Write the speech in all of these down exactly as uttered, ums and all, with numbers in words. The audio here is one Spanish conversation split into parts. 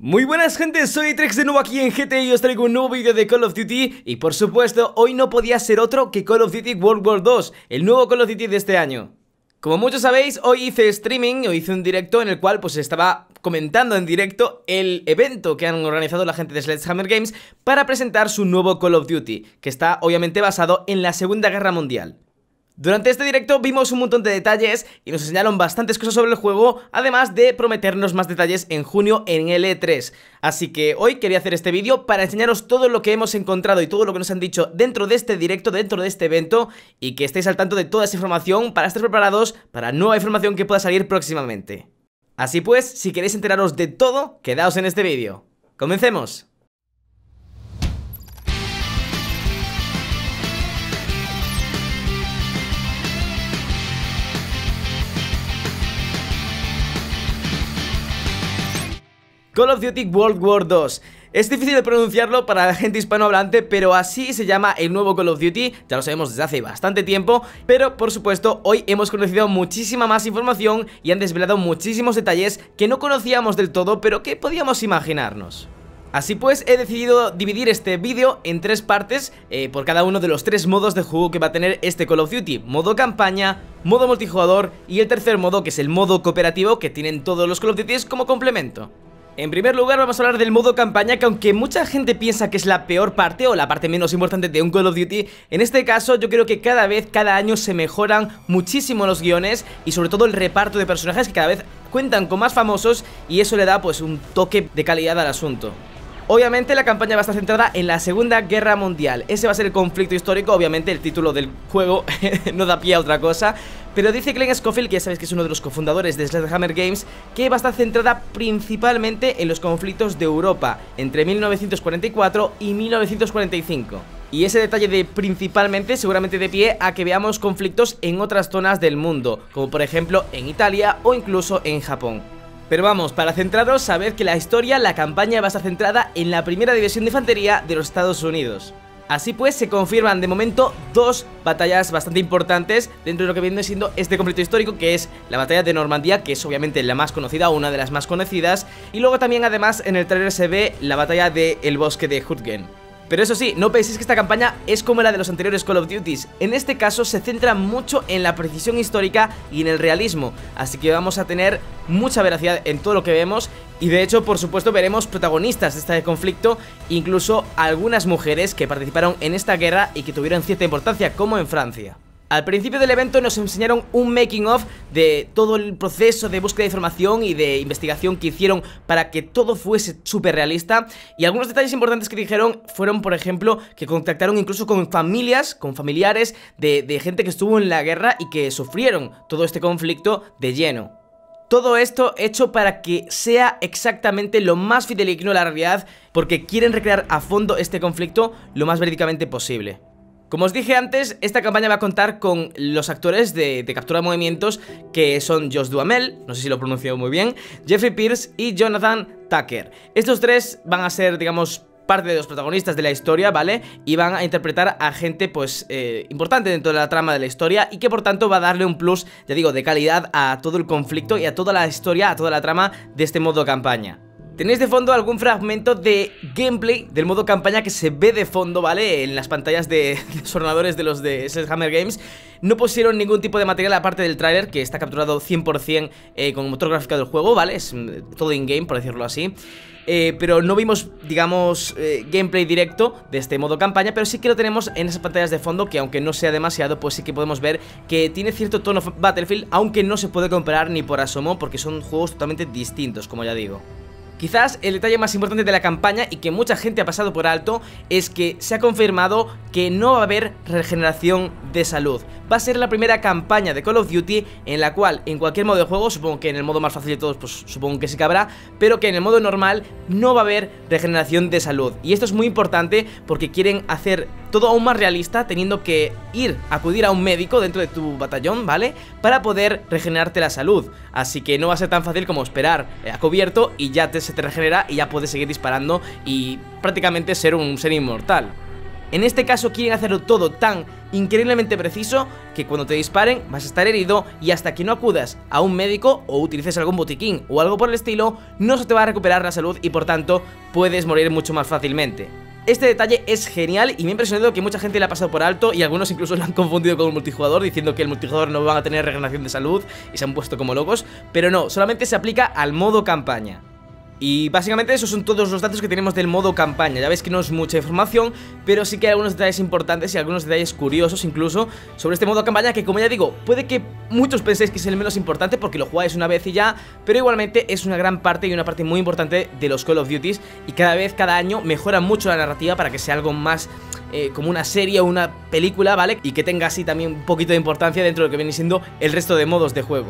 Muy buenas gente, soy Trex de nuevo aquí en G T y os traigo un nuevo vídeo de Call of Duty. Y por supuesto, hoy no podía ser otro que Call of Duty World War dos, el nuevo Call of Duty de este año. Como muchos sabéis, hoy hice streaming, hoy hice un directo en el cual pues estaba comentando en directo el evento que han organizado la gente de Sledgehammer Games para presentar su nuevo Call of Duty, que está obviamente basado en la Segunda Guerra Mundial. Durante este directo vimos un montón de detalles y nos enseñaron bastantes cosas sobre el juego, además de prometernos más detalles en junio en el E tres. Así que hoy quería hacer este vídeo para enseñaros todo lo que hemos encontrado y todo lo que nos han dicho dentro de este directo, dentro de este evento, y que estéis al tanto de toda esa información para estar preparados para nueva información que pueda salir próximamente. Así pues, si queréis enteraros de todo, quedaos en este vídeo. ¡Comencemos! Call of Duty World War dos. Es difícil de pronunciarlo para la gente hispanohablante, pero así se llama el nuevo Call of Duty. Ya lo sabemos desde hace bastante tiempo, pero por supuesto hoy hemos conocido muchísima más información y han desvelado muchísimos detalles que no conocíamos del todo, pero que podíamos imaginarnos. Así pues, he decidido dividir este vídeo en tres partes eh, por cada uno de los tres modos de juego que va a tener este Call of Duty: modo campaña, modo multijugador y el tercer modo, que es el modo cooperativo, que tienen todos los Call of Duty como complemento. En primer lugar vamos a hablar del modo campaña, que aunque mucha gente piensa que es la peor parte o la parte menos importante de un Call of Duty, en este caso yo creo que cada vez, cada año se mejoran muchísimo los guiones y sobre todo el reparto de personajes, que cada vez cuentan con más famosos, y eso le da pues un toque de calidad al asunto. Obviamente la campaña va a estar centrada en la Segunda Guerra Mundial. Ese va a ser el conflicto histórico. Obviamente el título del juego no da pie a otra cosa, pero dice Glenn Schofield, que ya sabéis que es uno de los cofundadores de Sledgehammer Games, que va a estar centrada principalmente en los conflictos de Europa entre mil novecientos cuarenta y cuatro y mil novecientos cuarenta y cinco. Y ese detalle de principalmente seguramente de pie a que veamos conflictos en otras zonas del mundo, como por ejemplo en Italia o incluso en Japón. Pero vamos, para centraros, sabed que la historia, la campaña va a estar centrada en la primera división de infantería de los Estados Unidos. Así pues, se confirman de momento dos batallas bastante importantes dentro de lo que viene siendo este conflicto histórico, que es la batalla de Normandía, que es obviamente la más conocida, una de las más conocidas, y luego también además en el trailer se ve la batalla del bosque de Hürtgen. Pero eso sí, no penséis que esta campaña es como la de los anteriores Call of Duties. En este caso se centra mucho en la precisión histórica y en el realismo, así que vamos a tener mucha veracidad en todo lo que vemos. Y de hecho, por supuesto, veremos protagonistas de este conflicto, incluso algunas mujeres que participaron en esta guerra y que tuvieron cierta importancia, como en Francia. Al principio del evento nos enseñaron un making of de todo el proceso de búsqueda de información y de investigación que hicieron para que todo fuese súper realista. Y algunos detalles importantes que dijeron fueron, por ejemplo, que contactaron incluso con familias, con familiares de, de gente que estuvo en la guerra y que sufrieron todo este conflicto de lleno. Todo esto hecho para que sea exactamente lo más fidedigno a la realidad, porque quieren recrear a fondo este conflicto lo más verídicamente posible. Como os dije antes, esta campaña va a contar con los actores de, de captura de movimientos, que son Josh Duhamel, no sé si lo he pronunciado muy bien, Jeffrey Pierce y Jonathan Tucker. Estos tres van a ser, digamos, parte de los protagonistas de la historia, ¿vale? Y van a interpretar a gente, pues, eh, importante dentro de la trama de la historia, y que por tanto va a darle un plus, ya digo, de calidad a todo el conflicto y a toda la historia, a toda la trama de este modo campaña. Tenéis de fondo algún fragmento de gameplay del modo campaña que se ve de fondo, ¿vale? En las pantallas de, de los ordenadores de los de Sledgehammer Games. No pusieron ningún tipo de material aparte del tráiler, que está capturado cien por cien eh, con el motor gráfico del juego, ¿vale? Es todo in-game, por decirlo así. Eh, pero no vimos, digamos, eh, gameplay directo de este modo campaña, pero sí que lo tenemos en esas pantallas de fondo, que aunque no sea demasiado, pues sí que podemos ver que tiene cierto tono Battlefield, aunque no se puede comparar ni por asomo, porque son juegos totalmente distintos, como ya digo. Quizás el detalle más importante de la campaña, y que mucha gente ha pasado por alto, es que se ha confirmado que no va a haber regeneración de salud. Va a ser la primera campaña de Call of Duty en la cual en cualquier modo de juego, supongo que en el modo más fácil de todos, pues supongo que sí que habrá, pero que en el modo normal no va a haber regeneración de salud. Y esto es muy importante porque quieren hacer todo aún más realista, teniendo que ir, acudir a un médico dentro de tu batallón, ¿vale? Para poder regenerarte la salud. Así que no va a ser tan fácil como esperar a cubierto y ya te, se te regenera y ya puedes seguir disparando y prácticamente ser un ser inmortal. En este caso quieren hacerlo todo tan increíblemente preciso que cuando te disparen vas a estar herido y hasta que no acudas a un médico o utilices algún botiquín o algo por el estilo, no se te va a recuperar la salud y por tanto puedes morir mucho más fácilmente. Este detalle es genial y me ha impresionado que mucha gente le ha pasado por alto y algunos incluso lo han confundido con un multijugador diciendo que el multijugador no van a tener regeneración de salud y se han puesto como locos, pero no, solamente se aplica al modo campaña. Y básicamente esos son todos los datos que tenemos del modo campaña. Ya veis que no es mucha información, pero sí que hay algunos detalles importantes y algunos detalles curiosos incluso sobre este modo campaña, que como ya digo, puede que muchos penséis que es el menos importante porque lo jugáis una vez y ya, pero igualmente es una gran parte y una parte muy importante de los Call of Duty, y cada vez, cada año mejora mucho la narrativa para que sea algo más eh, como una serie o una película, ¿vale? Y que tenga así también un poquito de importancia dentro de lo que viene siendo el resto de modos de juego.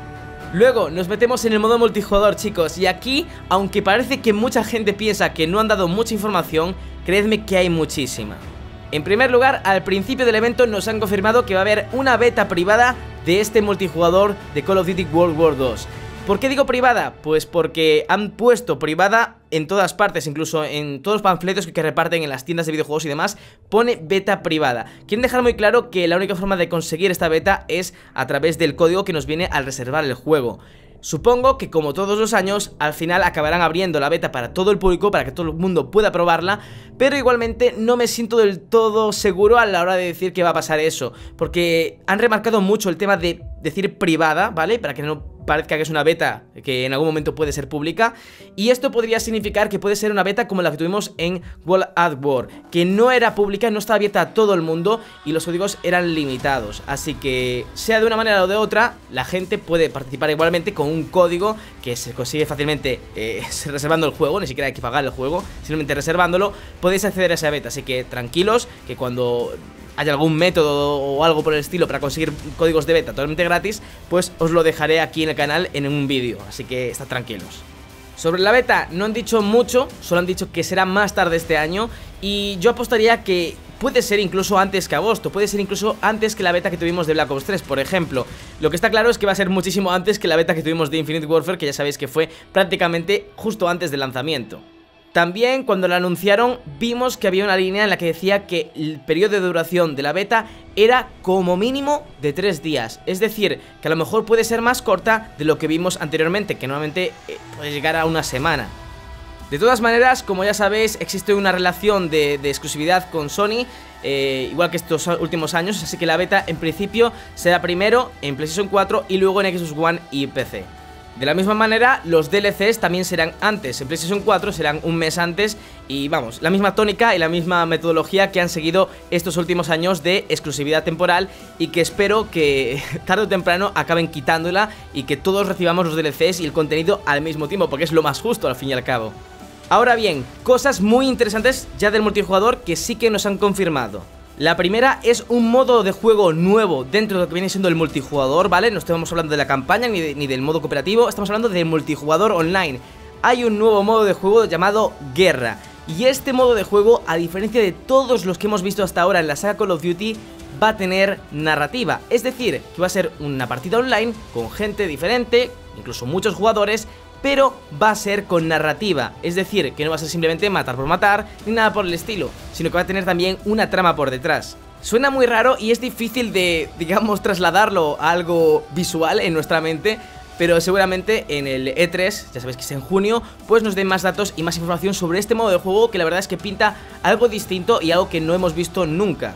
Luego nos metemos en el modo multijugador, chicos, y aquí, aunque parece que mucha gente piensa que no han dado mucha información, creedme que hay muchísima. En primer lugar, al principio del evento nos han confirmado que va a haber una beta privada de este multijugador de Call of Duty World War dos. ¿Por qué digo privada? Pues porque han puesto privada en todas partes, incluso en todos los panfletos que reparten en las tiendas de videojuegos y demás, pone beta privada. Quieren dejar muy claro que la única forma de conseguir esta beta es a través del código que nos viene al reservar el juego. Supongo que como todos los años, al final acabarán abriendo la beta para todo el público, para que todo el mundo pueda probarla, pero igualmente no me siento del todo seguro a la hora de decir que va a pasar eso, porque han remarcado mucho el tema de decir privada, ¿vale? Para que no parezca que es una beta que en algún momento puede ser pública, y esto podría significar que puede ser una beta como la que tuvimos en World at War, que no era pública, no estaba abierta a todo el mundo y los códigos eran limitados, así que sea de una manera o de otra, la gente puede participar igualmente con un código que se consigue fácilmente eh, reservando el juego, ni siquiera hay que pagar el juego, simplemente reservándolo podéis acceder a esa beta, así que tranquilos, que cuando haya algún método o algo por el estilo para conseguir códigos de beta totalmente gratis, pues os lo dejaré aquí en el canal en un vídeo, así que estad tranquilos. Sobre la beta no han dicho mucho, solo han dicho que será más tarde este año, y yo apostaría que puede ser incluso antes que agosto, puede ser incluso antes que la beta que tuvimos de Black Ops tres, por ejemplo. Lo que está claro es que va a ser muchísimo antes que la beta que tuvimos de Infinite Warfare, que ya sabéis que fue prácticamente justo antes del lanzamiento. También cuando la anunciaron vimos que había una línea en la que decía que el periodo de duración de la beta era como mínimo de tres días. Es decir, que a lo mejor puede ser más corta de lo que vimos anteriormente, que normalmente eh, puede llegar a una semana. De todas maneras, como ya sabéis, existe una relación de, de exclusividad con Sony, eh, igual que estos últimos años, así que la beta en principio será primero en PlayStation cuatro y luego en Xbox One y P C. De la misma manera, los D L Cs también serán antes, en PlayStation cuatro serán un mes antes, y vamos, la misma tónica y la misma metodología que han seguido estos últimos años de exclusividad temporal, y que espero que tarde o temprano acaben quitándola y que todos recibamos los D L Cs y el contenido al mismo tiempo, porque es lo más justo al fin y al cabo. Ahora bien, cosas muy interesantes ya del multijugador que sí que nos han confirmado. La primera es un modo de juego nuevo dentro de lo que viene siendo el multijugador, ¿vale? No estamos hablando de la campaña ni, de, ni del modo cooperativo, estamos hablando del multijugador online. Hay un nuevo modo de juego llamado Guerra, y este modo de juego, a diferencia de todos los que hemos visto hasta ahora en la saga Call of Duty, va a tener narrativa. Es decir, que va a ser una partida online con gente diferente, incluso muchos jugadores, pero va a ser con narrativa, es decir, que no va a ser simplemente matar por matar, ni nada por el estilo, sino que va a tener también una trama por detrás. Suena muy raro y es difícil de, digamos, trasladarlo a algo visual en nuestra mente, pero seguramente en el E tres, ya sabéis que es en junio, pues nos den más datos y más información sobre este modo de juego, que la verdad es que pinta algo distinto y algo que no hemos visto nunca.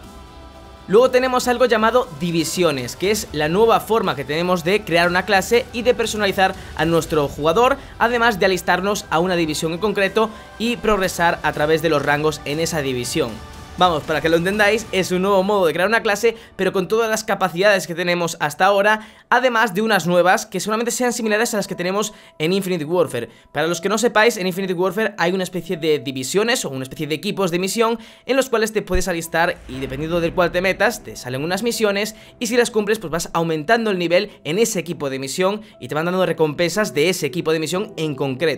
Luego tenemos algo llamado divisiones, que es la nueva forma que tenemos de crear una clase y de personalizar a nuestro jugador, además de alistarnos a una división en concreto y progresar a través de los rangos en esa división. Vamos, para que lo entendáis, es un nuevo modo de crear una clase, pero con todas las capacidades que tenemos hasta ahora, además de unas nuevas que solamente sean similares a las que tenemos en Infinite Warfare. Para los que no sepáis, en Infinite Warfare hay una especie de divisiones o una especie de equipos de misión en los cuales te puedes alistar, y dependiendo del cual te metas, te salen unas misiones, y si las cumples pues vas aumentando el nivel en ese equipo de misión y te van dando recompensas de ese equipo de misión en concreto.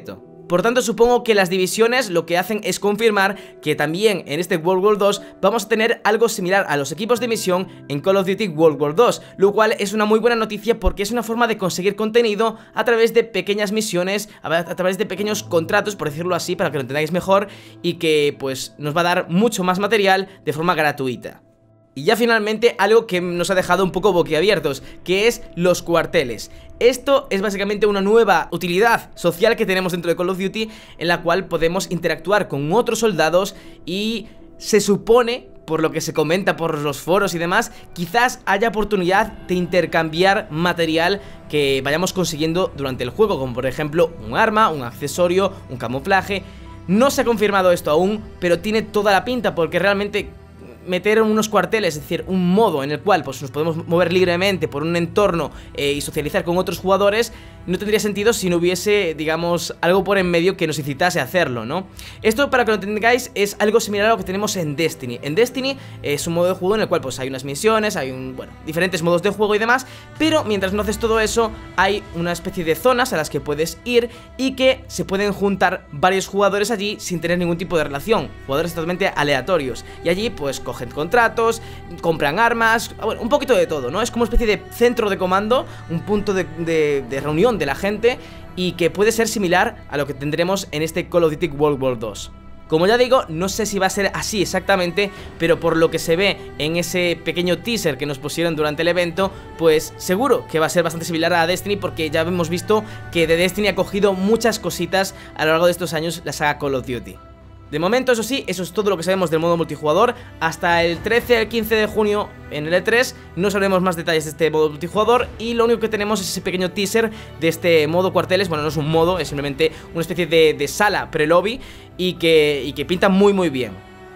Por tanto, supongo que las divisiones lo que hacen es confirmar que también en este World War dos vamos a tener algo similar a los equipos de misión en Call of Duty World War dos, lo cual es una muy buena noticia porque es una forma de conseguir contenido a través de pequeñas misiones, a través de pequeños contratos, por decirlo así, para que lo entendáis mejor, y que pues nos va a dar mucho más material de forma gratuita. Y ya finalmente algo que nos ha dejado un poco boquiabiertos, que es los cuarteles. Esto es básicamente una nueva utilidad social que tenemos dentro de Call of Duty, en la cual podemos interactuar con otros soldados y se supone, por lo que se comenta por los foros y demás, quizás haya oportunidad de intercambiar material que vayamos consiguiendo durante el juego, como por ejemplo un arma, un accesorio, un camuflaje. No se ha confirmado esto aún, pero tiene toda la pinta porque realmente meter unos cuarteles, es decir, un modo en el cual pues nos podemos mover libremente por un entorno eh, y socializar con otros jugadores, no tendría sentido si no hubiese, digamos, algo por en medio que nos incitase a hacerlo, ¿no? Esto, para que lo entendáis, es algo similar a lo que tenemos en Destiny. En Destiny es un modo de juego en el cual pues hay unas misiones, hay un, bueno, diferentes modos de juego y demás, pero mientras no haces todo eso, hay una especie de zonas a las que puedes ir y que se pueden juntar varios jugadores allí sin tener ningún tipo de relación, jugadores totalmente aleatorios, y allí pues cogen contratos, compran armas, bueno, un poquito de todo, ¿no? Es como una especie de centro de comando, un punto de, de, de reunión de la gente, y que puede ser similar a lo que tendremos en este Call of Duty World War dos. Como ya digo, no sé si va a ser así exactamente, pero por lo que se ve en ese pequeño teaser que nos pusieron durante el evento, pues seguro que va a ser bastante similar a Destiny, porque ya hemos visto que de Destiny ha cogido muchas cositas a lo largo de estos años la saga Call of Duty. De momento, eso sí, eso es todo lo que sabemos del modo multijugador. Hasta el trece al quince de junio en el E tres no sabremos más detalles de este modo multijugador, y lo único que tenemos es ese pequeño teaser de este modo cuarteles. Bueno, no es un modo, es simplemente una especie de, de sala pre-lobby, y que, y que pinta muy muy bien.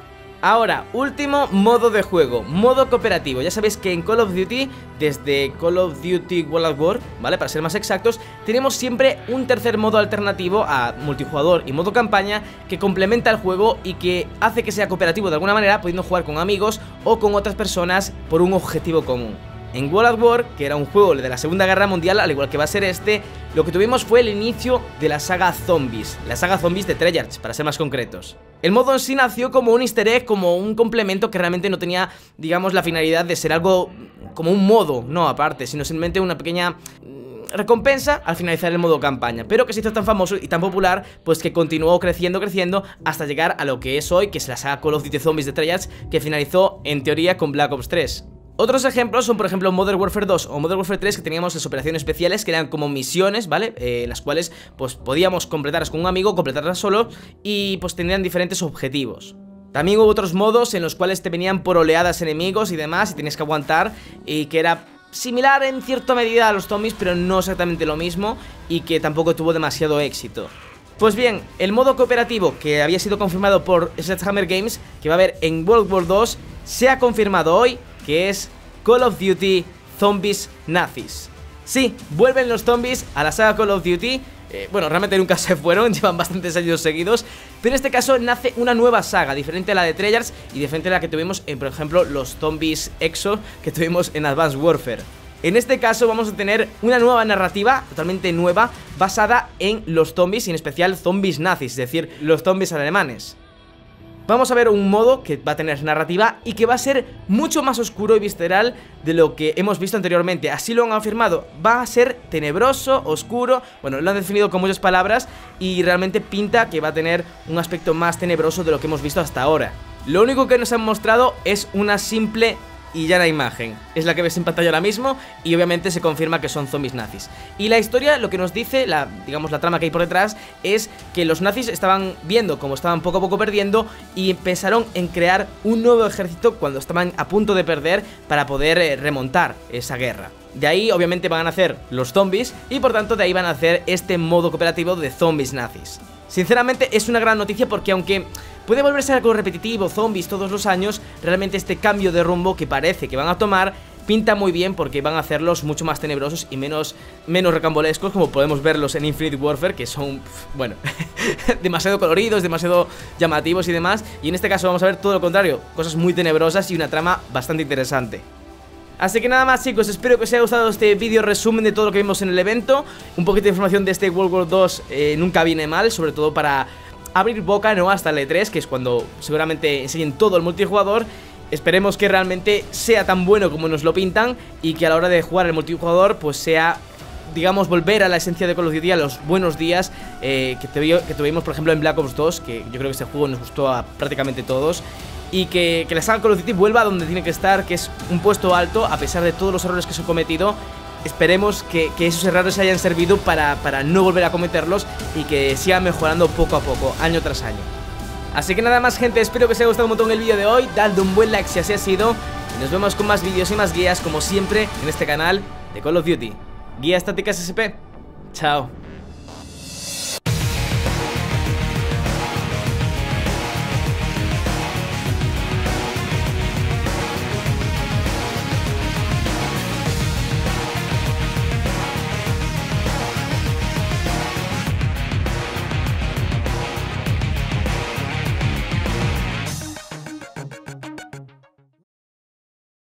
Ahora, último modo de juego, modo cooperativo. Ya sabéis que en Call of Duty, desde Call of Duty World at War, ¿vale? Para ser más exactos, tenemos siempre un tercer modo alternativo a multijugador y modo campaña que complementa el juego y que hace que sea cooperativo de alguna manera, pudiendo jugar con amigos o con otras personas por un objetivo común. En World at War, que era un juego de la Segunda Guerra Mundial, al igual que va a ser este, lo que tuvimos fue el inicio de la saga Zombies, la saga Zombies de Treyarch, para ser más concretos. El modo en sí nació como un easter egg, como un complemento que realmente no tenía, digamos, la finalidad de ser algo como un modo, no aparte, sino simplemente una pequeña recompensa al finalizar el modo campaña, pero que se hizo tan famoso y tan popular, pues que continuó creciendo, creciendo, hasta llegar a lo que es hoy, que es la saga Call of Duty Zombies de Treyarch, que finalizó en teoría con Black Ops tres. Otros ejemplos son, por ejemplo, Modern Warfare dos o Modern Warfare tres, que teníamos las operaciones especiales, que eran como misiones, ¿vale? Eh, las cuales, pues, podíamos completarlas con un amigo, completarlas solo, y pues tendrían diferentes objetivos. También hubo otros modos en los cuales te venían por oleadas enemigos y demás, y tenías que aguantar, y que era similar en cierta medida a los zombies, pero no exactamente lo mismo, y que tampoco tuvo demasiado éxito. Pues bien, el modo cooperativo que había sido confirmado por Sledgehammer Games, que va a haber en World War dos, se ha confirmado hoy, que es Call of Duty Zombies Nazis. Sí, vuelven los zombies a la saga Call of Duty. eh, Bueno, realmente nunca se fueron, llevan bastantes años seguidos, pero en este caso nace una nueva saga, diferente a la de Treyarch y diferente a la que tuvimos en, por ejemplo, los zombies Exo que tuvimos en Advanced Warfare. En este caso vamos a tener una nueva narrativa, totalmente nueva, basada en los zombies y en especial zombies nazis, es decir, los zombies alemanes. Vamos a ver un modo que va a tener narrativa y que va a ser mucho más oscuro y visceral de lo que hemos visto anteriormente. Así lo han afirmado, va a ser tenebroso, oscuro, bueno, lo han definido con muchas palabras, y realmente pinta que va a tener un aspecto más tenebroso de lo que hemos visto hasta ahora. Lo único que nos han mostrado es una simple y llana imagen, es la que ves en pantalla ahora mismo, y obviamente se confirma que son zombies nazis. Y la historia, lo que nos dice, la, digamos la trama que hay por detrás, es que los nazis estaban viendo cómo estaban poco a poco perdiendo y pensaron en crear un nuevo ejército cuando estaban a punto de perder, para poder eh, remontar esa guerra. De ahí obviamente van a nacer los zombies, y por tanto de ahí van a hacer este modo cooperativo de zombies nazis. Sinceramente es una gran noticia, porque aunque puede volverse algo repetitivo, zombies todos los años, realmente este cambio de rumbo que parece que van a tomar pinta muy bien, porque van a hacerlos mucho más tenebrosos y menos, menos recambolescos, como podemos verlos en Infinite Warfare, que son, bueno, demasiado coloridos, demasiado llamativos y demás. Y en este caso vamos a ver todo lo contrario, cosas muy tenebrosas y una trama bastante interesante. Así que nada más, chicos, espero que os haya gustado este vídeo resumen de todo lo que vimos en el evento. Un poquito de información de este World War dos eh, nunca viene mal, sobre todo para abrir boca, ¿no? Hasta el E tres, que es cuando seguramente enseñen todo el multijugador. Esperemos que realmente sea tan bueno como nos lo pintan y que a la hora de jugar el multijugador pues sea, digamos, volver a la esencia de Call of Duty, a los buenos días eh, que, que tuvimos, por ejemplo, en Black Ops dos, que yo creo que este juego nos gustó a prácticamente todos. Y que, que la saga Call of Duty vuelva a donde tiene que estar, que es un puesto alto, a pesar de todos los errores que se han cometido. Esperemos que, que esos errores hayan servido para, para no volver a cometerlos y que sigan mejorando poco a poco, año tras año. Así que nada más, gente, espero que os haya gustado un montón el vídeo de hoy. Dadle un buen like si así ha sido. Y nos vemos con más vídeos y más guías, como siempre, en este canal de Call of Duty. Guías tácticas S P. Chao.